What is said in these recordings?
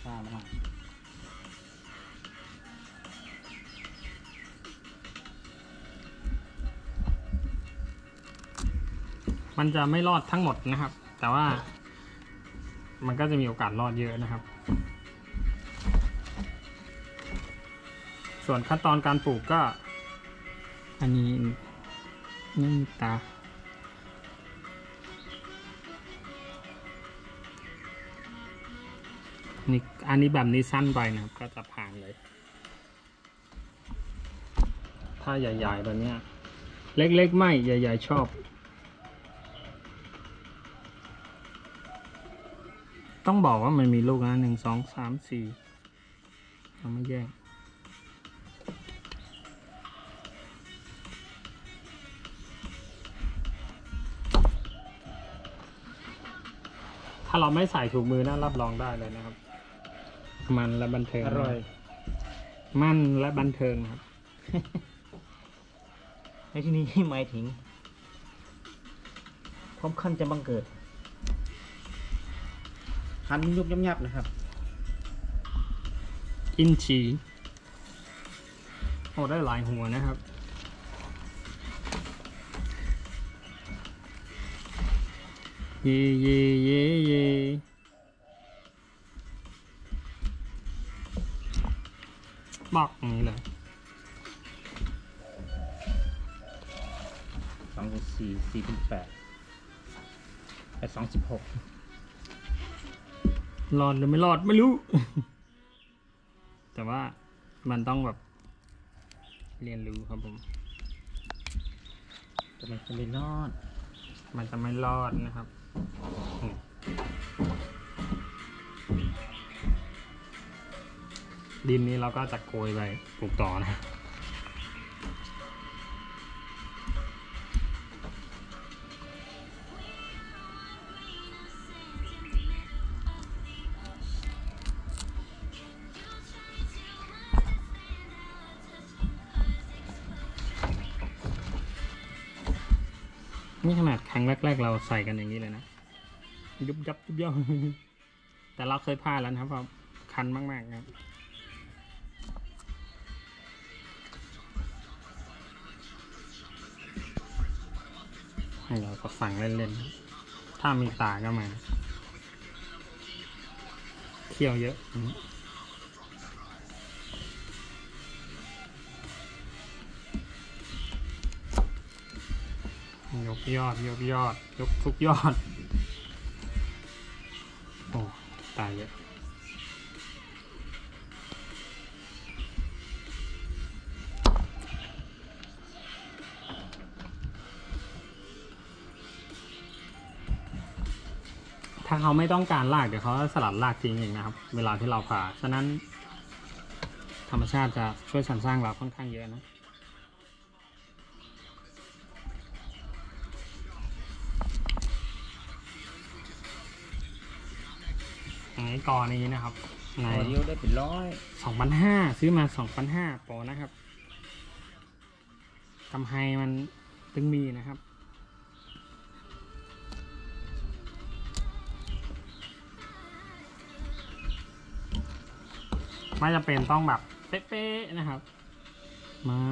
ข้าวมากมันจะไม่รอดทั้งหมดนะครับ แต่ว่ามันก็จะมีโอกาสรอดเยอะนะครับ ส่วนขั้นตอนการปลูกก็อันนี้นี่ตานี่อันนี้แบบนี้สั้นไปนะครับก็จะผ่านเลย ถ้าใหญ่ๆแบบนี้เล็กๆไม่ใหญ่ๆชอบต้องบอกว่ามันมีลูกนะ1 2 3 4เราไม่แย่งถ้าเราไม่ใส่ถุงมือนะรับรองได้เลยนะครับมันและบันเทิงอร่อยมันและบันเทิงครับในที่นี้หมายถึงความคันจะบังเกิดหั่นยุบยับๆนะครับอินชีโอ้ได้หลายหัวนะครับเย่เย่เย่เย่บอกอย่างนี้เลย 2 4 4 8 8 2 16 รอดหรือไม่รอดไม่รู้ แต่ว่ามันต้องแบบเรียนรู้ครับผมจะไม่เป็นรอดมันจะไม่รอดนะครับดินนี้เราก็จะโกยไปปลูกต่อนะนี่ขนาดครั้งแรกๆเราใส่กันอย่างนี้เลยนะยุบยับยุบย่อ แต่เราเคยพลาดแล้วนะครับเพราะคันมากๆครับให้เราก็สั่งเล่นๆถ้ามีตาก็มาเคี่ยวเยอะยกยอดยกยอดยกทุกยอดโอ้ตายเยอะถ้าเขาไม่ต้องการรากเดี๋ยวเขาสลัดรากทิ้งเองนะครับเวลาที่เราผ่าฉะนั้นธรรมชาติจะช่วยสรรสร้างเราค่อนข้างเยอะนะไอ้กอนี้นะครับในเยอะได้เป็นร้อย 2,500ซื้อมา2,500ปอนะครับกำไฮมันตึงมีนะครับไม่จำเป็นต้องแบบเป๊ะๆนะครับไม่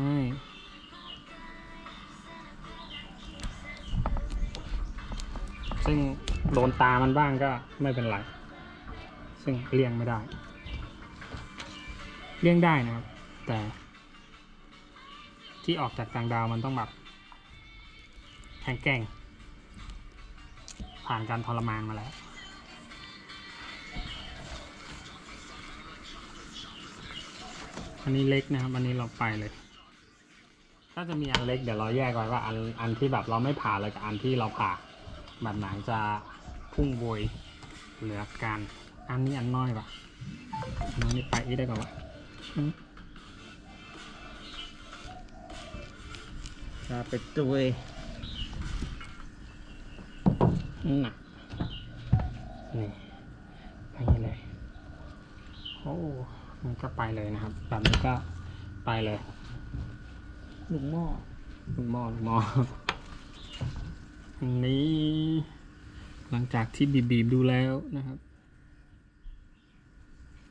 ซึ่งโดนตามันบ้างก็ไม่เป็นไรซึ่งเลี่ยงไม่ได้เลี่ยงได้นะครับแต่ที่ออกจากต่างดาวมันต้องแบบแข็งแกร่งผ่านการทรมานมาแล้วอันนี้เล็กนะครับอันนี้เราไปเลยถ้าจะมีอันเล็กเดี๋ยวเราแยกไว้ว่าอันที่แบบเราไม่ผ่าเลยกับอันที่เราผ่าแบบไหนจะพุ่งโวยเหลือการอันนี้อันน้อยปะน้อยนี่ไปอีกได้ก่อนวะจะไปตัวหนักนี่ไปเลยโอ้มันก็ไปเลยนะครับแบบนี้ก็ไปเลยลูกหม้อลูกหม้ออันนี้หลังจากที่บีบดูแล้วนะครับ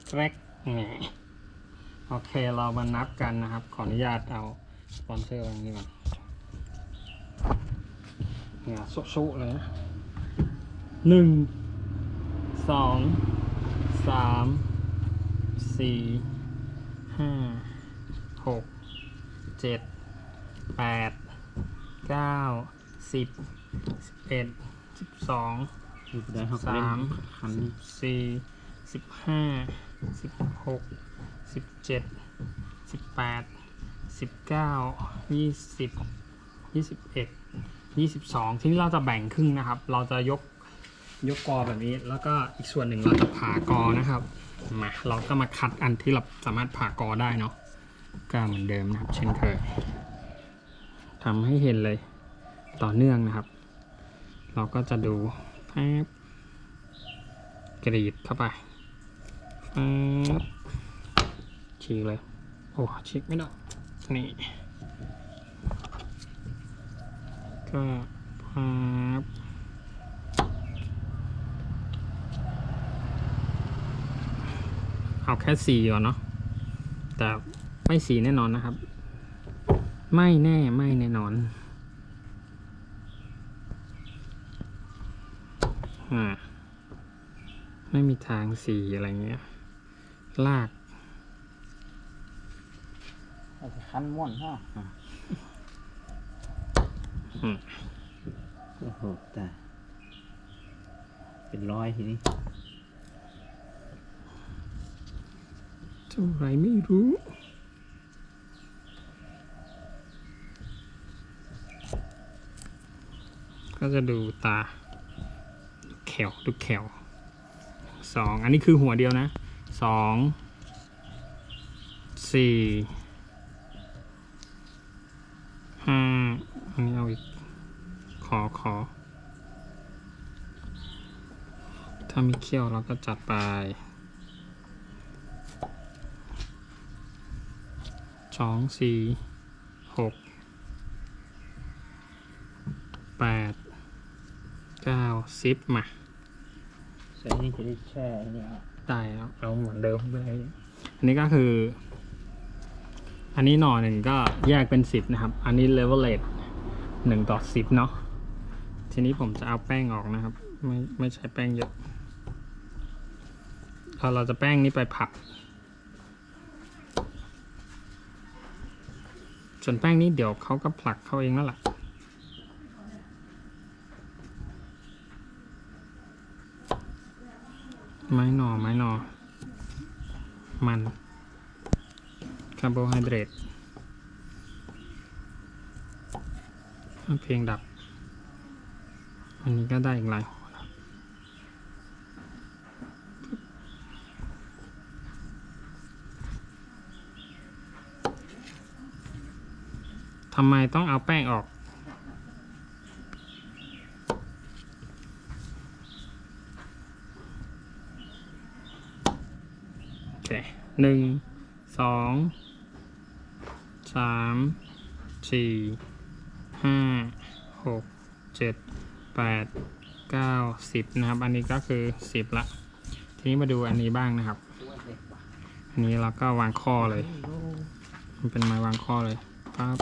แรกนี่โอเคเรามานับกันนะครับ ขออนุญาตเอาสปอนเซอร์วางนี้ก่อนเนี่ยสู้ๆเลยนะ1 2 3 4 5 6 7 8 9 10 11 12 อยู่ได้เขาก็เล่นคัน 14 15 16 17 18 19 20 21 22 ทีนี้เราจะแบ่งครึ่งนะครับ เราจะยกกอแบบนี้ แล้วก็อีกส่วนหนึ่งเราจะผ่ากอนะครับมาเราก็มาคัดอันที่เราสามารถผ่ากอได้เนาะก็เหมือนเดิมนะครับ เช่นเคยทำให้เห็นเลยต่อเนื่องนะครับ เราก็จะดูแป๊บกรีดเข้าไปฉีกเลยโอ้ฉีกไม่ได้นี่ก็ปั๊บเอาแค่สีก่อนเนาะแต่ไม่สีแน่นอนนะครับไม่แน่นอนไม่มีทางสีอะไรเงี้ยลากอาจจะคันม่วนฮะโอ้โหแต่เป็นร้อยทีนี้เท่าไรไม่รู้ก็จะดูตาดูแขว2อันนี้คือหัวเดียวนะ2 4 5อันนี้เอาอีกขอถ้ามีเขี้ยวเราก็จัดไป2 4 6 8 9 10มาใส่นี่จะได้แช่นี่ครับได้แล้วเราเหมือนเดิมไปอันนี้ก็คือ อันนี้หน่อหนึ่งก็แยกเป็น10นะครับอันนี้ leverage 1/10เนาะทีนี้ผมจะเอาแป้งออกนะครับไม่ใช้แป้งเยอะเราจะแป้งนี้ไปผัดส่วนแป้งนี้เดี๋ยวเขาก็ผลักเข้าเองนั่นแหละไม้หน่อมันคาร์โบไฮเดรตเพลงดับอันนี้ก็ได้อีกหลายหัวนะทำไมต้องเอาแป้งออกโอเค1 2 3 4 5 6 7 8 9 10นะครับอันนี้ก็คือ10ละทีนี้มาดูอันนี้บ้างนะครับอันนี้เราก็วางข้อเลยมันเป็นไม้วางข้อเลยปั๊บ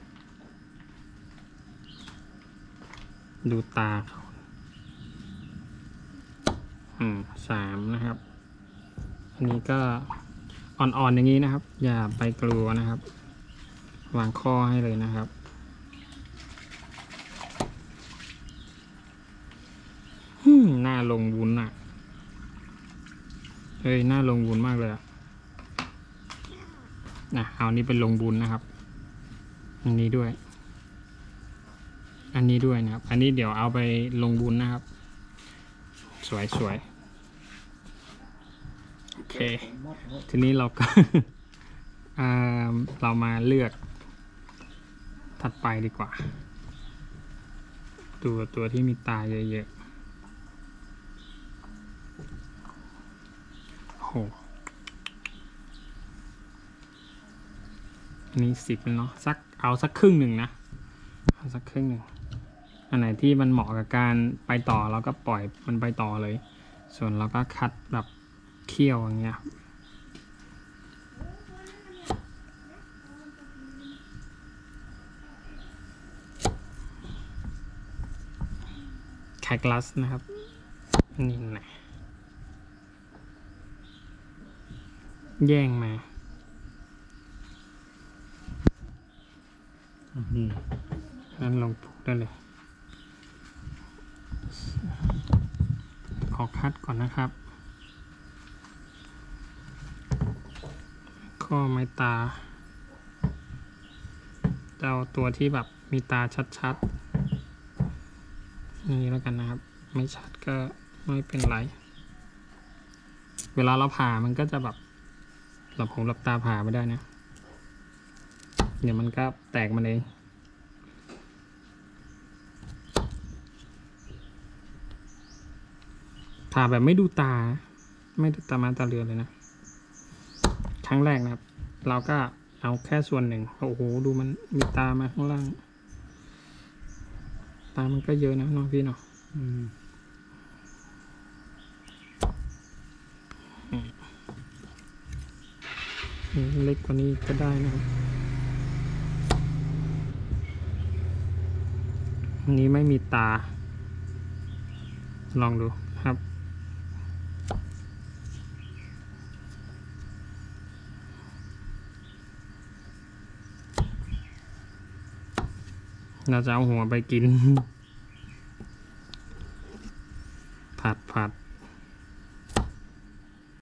ดูตาเขา3นะครับอันนี้ก็อ่อนๆอย่างนี้นะครับอย่าไปกลัวนะครับวางข้อให้เลยนะครับหน้าลงวุ้นอ่ะเฮ้ยหน้าลงวุ้นมากเลยอ่ะเอานี้เป็นลงวุ้นนะครับอันนี้ด้วยนะครับอันนี้เดี๋ยวเอาไปลงวุ้นนะครับสวยโอเคทีนี้เราก็ เรามาเลือกถัดไปดีกว่าตัวที่มีตาเยอะๆโหอันนี้10แล้วเนาะเอาสักครึ่งหนึ่งนะเอาสักครึ่งหนึ่งอันไหนที่มันเหมาะกับการไปต่อเราก็ปล่อยมันไปต่อเลยส่วนเราก็คัดแบบเคี่ยวอย่างเงี้ยแคคลัสนะครับนี่นะแย่งมานี่นั้นลองปลูกได้เลย ขอคัดก่อนนะครับ ข้อไม้ตาจะเอาตัวที่แบบมีตาชัดๆนี่แล้วกันนะครับ ไม่ชัดก็ไม่เป็นไร เวลาเราผ่ามันก็จะแบบหลับหูหลับตาผ่าไม่ได้นะ เดี๋ยวมันก็แตกมาเองผ่าแบบไม่ดูตา ไม่ดูตามาตาเรือเลยนะ ครั้งแรกนะครับ เราก็เอาแค่ส่วนหนึ่ง โอ้โห ดูมันมีตามาข้างล่าง ตามันก็เยอะนะน้องพี่เนาะ เล็กกว่านี้ก็ได้นะครับอันนี้ไม่มีตา ลองดูครับ เราจะเอาหัวไปกิน